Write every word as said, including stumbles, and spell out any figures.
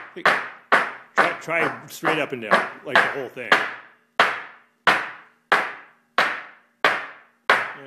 Try, try straight up and down, like the whole thing.